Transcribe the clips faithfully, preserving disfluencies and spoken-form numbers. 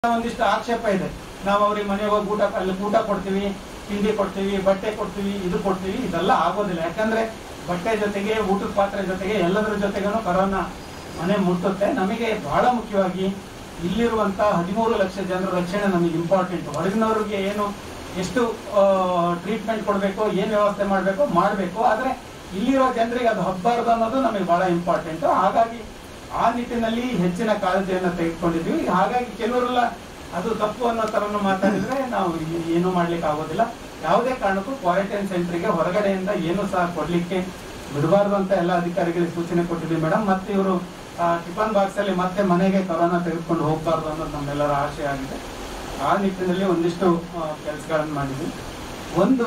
ಒಂದಿಷ್ಟು ಆಕ್ಷೇಪ ಇದೆ. ನಾವು ಅವ್ರಿಗೆ ಮನೆಗೆ ಹೋಗಿ ಊಟ ಅಲ್ಲಿ ಊಟ ಕೊಡ್ತೀವಿ, ತಿಂಡಿ ಕೊಡ್ತೀವಿ, ಬಟ್ಟೆ ಕೊಡ್ತೀವಿ, ಇದು ಕೊಡ್ತೀವಿ, ಇದೆಲ್ಲ ಆಗೋದಿಲ್ಲ. ಯಾಕಂದ್ರೆ ಬಟ್ಟೆ ಜೊತೆಗೆ ಊಟದ ಪಾತ್ರೆ ಜೊತೆಗೆ ಎಲ್ಲದರ ಜೊತೆಗೂ ಕೊರೋನಾ ಮನೆ ಮುಟ್ಟುತ್ತೆ. ನಮಗೆ ಬಹಳ ಮುಖ್ಯವಾಗಿ ಇಲ್ಲಿರುವಂತ ಹದಿಮೂರು ಲಕ್ಷ ಜನರ ರಕ್ಷಣೆ ನಮಗೆ ಇಂಪಾರ್ಟೆಂಟ್. ಹೊರಗಿನವ್ರಿಗೆ ಏನು ಎಷ್ಟು ಟ್ರೀಟ್ಮೆಂಟ್ ಕೊಡಬೇಕು, ಏನ್ ವ್ಯವಸ್ಥೆ ಮಾಡಬೇಕು ಮಾಡಬೇಕು, ಆದ್ರೆ ಇಲ್ಲಿರೋ ಜನರಿಗೆ ಅದು ಹಬ್ಬಾರ್ದು ಅನ್ನೋದು ನಮಗೆ ಬಹಳ ಇಂಪಾರ್ಟೆಂಟ್. ಹಾಗಾಗಿ ಆ ನಿಟ್ಟಿನಲ್ಲಿ ಹೆಚ್ಚಿನ ಕಾಳಜಿಯನ್ನು ತೆಗೆದುಕೊಂಡಿದ್ವಿ. ಹಾಗಾಗಿ ಕೆಲವರೆಲ್ಲ ಅದು ತಪ್ಪು ಅನ್ನೋ ತರನು ಮಾತಾಡಿದ್ರೆ ನಾವು ಏನು ಮಾಡ್ಲಿಕ್ಕೆ ಆಗೋದಿಲ್ಲ. ಯಾವುದೇ ಕಾರಣಕ್ಕೂ ಕ್ವಾರಂಟೈನ್ ಸೆಂಟರ್ಗೆ ಹೊರಗಡೆಯಿಂದ ಏನು ಸಹ ಕೊಡ್ಲಿಕ್ಕೆ ಬಿಡಬಾರ್ದು ಅಂತ ಎಲ್ಲ ಅಧಿಕಾರಿಗಳಿಗೆ ಸೂಚನೆ ಕೊಟ್ಟಿದ್ವಿ ಮೇಡಮ್. ಮತ್ತೆ ಇವರು ಟಿಫನ್ ಬಾಕ್ಸ್ ಅಲ್ಲಿ ಮತ್ತೆ ಮನೆಗೆ ಕೊರೋನಾ ತೆಗೆದುಕೊಂಡು ಹೋಗ್ಬಾರ್ದು ಅನ್ನೋದು ನಮ್ಮೆಲ್ಲರ ಆಶೆ ಆಗಿದೆ. ಆ ನಿಟ್ಟಿನಲ್ಲಿ ಒಂದಿಷ್ಟು ಕೆಲಸಗಳನ್ನು ಮಾಡಿದ್ವಿ. ಒಂದು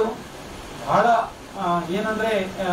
ಬಹಳ ಏನಂದ್ರೆ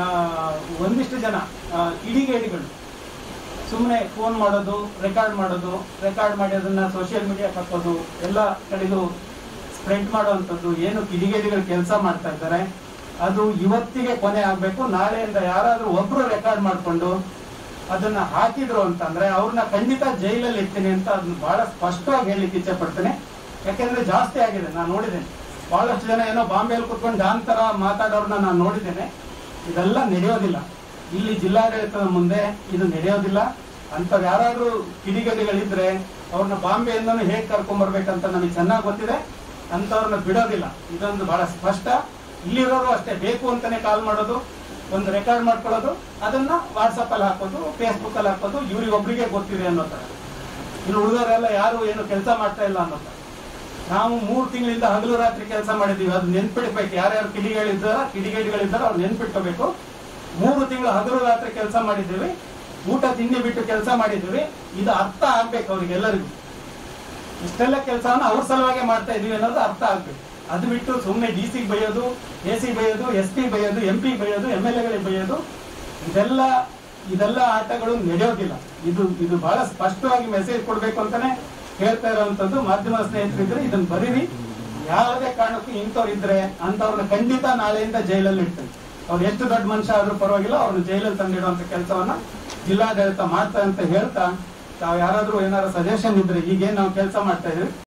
ಒಂದಿಷ್ಟು ಜನ ಕಿಡಿಗೇಡಿಗಳು ಸುಮ್ಮನೆ ಫೋನ್ ಮಾಡೋದು, ರೆಕಾರ್ಡ್ ಮಾಡೋದು, ರೆಕಾರ್ಡ್ ಮಾಡಿ ಅದನ್ನ ಸೋಷಿಯಲ್ ಮೀಡಿಯಾಕ್ಕೆ ಹಾಕೋದು, ಎಲ್ಲ ಕಡೆಗೂ ಸ್ಪ್ರೆಡ್ ಮಾಡುವಂಥದ್ದು ಏನು ಕಿಡಿಗೇಡಿಗಳು ಕೆಲಸ ಮಾಡ್ತಾ ಇದ್ದಾರೆ ಅದು ಇವತ್ತಿಗೆ ಕೊನೆ ಆಗ್ಬೇಕು. ನಾಳೆಯಿಂದ ಯಾರಾದ್ರೂ ಒಬ್ರು ರೆಕಾರ್ಡ್ ಮಾಡ್ಕೊಂಡು ಅದನ್ನ ಹಾಕಿದ್ರು ಅಂತಂದ್ರೆ ಅವ್ರನ್ನ ಖಂಡಿತ ಜೈಲಲ್ಲಿ ಇರ್ತೀನಿ ಅಂತ ಅದನ್ನ ಬಹಳ ಸ್ಪಷ್ಟವಾಗಿ ಹೇಳಲಿಕ್ಕೆ ಇಚ್ಛೆ ಪಡ್ತೇನೆ. ಯಾಕೆಂದ್ರೆ ಜಾಸ್ತಿ ಆಗಿದೆ, ನಾನು ನೋಡಿದ್ದೇನೆ. ಬಹಳಷ್ಟು ಜನ ಏನೋ ಬಾಂಬೆಯಲ್ಲಿ ಕುತ್ಕೊಂಡು ಡಾನ್ ತರ ಮಾತಾಡೋರ್ನ ನಾನು ನೋಡಿದ್ದೇನೆ. ಇದೆಲ್ಲ ನಡೆಯೋದಿಲ್ಲ. ಇಲ್ಲಿ ಜಿಲ್ಲಾಡಳಿತದ ಮುಂದೆ ಇದು ನಡೆಯೋದಿಲ್ಲ. ಅಂತವ್ ಯಾರಾದ್ರೂ ಕಿಡಿಗೇಡಿಗಳಿದ್ರೆ ಅವ್ರನ್ನ ಬಾಂಬೆಯಿಂದನೂ ಹೇಗ್ ಕರ್ಕೊಂಡ್ ಬರ್ಬೇಕಂತ ನಮಗೆ ಚೆನ್ನಾಗಿ ಗೊತ್ತಿದೆ. ಅಂತವ್ರನ್ನ ಬಿಡೋದಿಲ್ಲ. ಇದೊಂದು ಬಹಳ ಸ್ಪಷ್ಟ. ಇಲ್ಲಿರೋರು ಅಷ್ಟೇ, ಬೇಕು ಅಂತಾನೆ ಕಾಲ್ ಮಾಡೋದು, ಒಂದು ರೆಕಾರ್ಡ್ ಮಾಡ್ಕೊಳ್ಳೋದು, ಅದನ್ನ ವಾಟ್ಸಪ್ ಅಲ್ಲಿ ಹಾಕೋದು, ಫೇಸ್ಬುಕ್ ಅಲ್ಲಿ ಹಾಕೋದು, ಇವ್ರಿಗೆ ಒಬ್ರಿಗೆ ಗೊತ್ತಿದೆ ಅನ್ನೋ ತರ. ಇನ್ನು ಉಳಿದವರೆಲ್ಲ ಯಾರು ಏನು ಕೆಲಸ ಮಾಡ್ತಾ ಇಲ್ಲ ಅನ್ನೋ ತರ. ನಾವು ಮೂರು ತಿಂಗಳಿಂದ ಹಗಲು ರಾತ್ರಿ ಕೆಲಸ ಮಾಡಿದೀವಿ. ಅದು ನೆನ್ಪಿಡ್ಬೇಕು. ಯಾರ್ಯಾರು ಕಿಡಿಗಳಿದ್ದಾರ ಕಿಡಿಗೇಡಿಗಳಿದ್ದಾರ ಅವ್ರು ನೆನ್ಪಿಟ್ಕೋಬೇಕು. ಮೂರು ತಿಂಗಳು ಹಗಲು ರಾತ್ರಿ ಕೆಲಸ ಮಾಡಿದ್ದೀವಿ, ಊಟ ತಿಂಡಿ ಬಿಟ್ಟು ಕೆಲಸ ಮಾಡಿದ್ದೀವಿ. ಇದು ಅರ್ಥ ಆಗ್ಬೇಕು ಅವ್ರಿಗೆಲ್ಲರಿಗೂ. ಇಷ್ಟೆಲ್ಲ ಕೆಲಸವನ್ನ ಅವ್ರ ಸಲುವಾಗಿ ಮಾಡ್ತಾ ಇದೀವಿ ಅನ್ನೋದು ಅರ್ಥ ಆಗ್ಬೇಕು. ಅದು ಬಿಟ್ಟು ಸುಮ್ಮನೆ ಡಿ ಸಿ ಬೈಯೋದು, ಎ ಸಿ ಬೈಯೋದು, ಎಸ್ ಪಿ ಬೈಯೋದು, ಎಂ ಪಿ ಬೈಯೋದು, ಎಂ ಎಲ್ ಎಗಳಿಗೆ ಬೈಯೋದು, ಇದೆಲ್ಲ ಇದೆಲ್ಲ ಆಟಗಳು ನಡೆಯೋದಿಲ್ಲ. ಇದು ಇದು ಬಹಳ ಸ್ಪಷ್ಟವಾಗಿ ಮೆಸೇಜ್ ಕೊಡ್ಬೇಕು ಅಂತಾನೆ ಹೇಳ್ತಾ ಇರೋವಂಥದ್ದು. ಮಾಧ್ಯಮ ಸ್ನೇಹಿತರಿದ್ರೆ ಇದನ್ನ ಬರೀರಿ. ಯಾವುದೇ ಕಾರಣಕ್ಕೂ ಇಂಥವ್ರು ಇದ್ರೆ ಅಂತವ್ರನ್ನ ಖಂಡಿತ ನಾಳೆಯಿಂದ ಜೈಲಲ್ಲಿ ಇಡ್ತಾರೆ. ಅವ್ರು ಎಷ್ಟು ದೊಡ್ಡ ಮನುಷ್ಯ ಆದ್ರೂ ಪರವಾಗಿಲ್ಲ, ಅವ್ರನ್ನ ಜೈಲಲ್ಲಿ ತಂದಿಡುವಂತ ಕೆಲಸವನ್ನ ಜಿಲ್ಲಾಡಳಿತ ಮಾಡ್ತಾ ಅಂತ ಹೇಳ್ತಾ, ತಾವ್ ಯಾರಾದ್ರೂ ಏನಾದ್ರು ಸಜೆಷನ್ ಇದ್ರೆ ಈಗೇನ್ ನಾವು ಕೆಲಸ ಮಾಡ್ತಾ ಇದೀವಿ